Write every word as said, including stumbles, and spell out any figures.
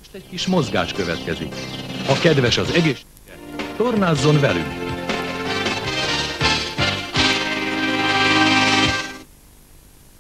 Most egy kis mozgás következik. Ha kedves az egészsége, tornázzon velünk!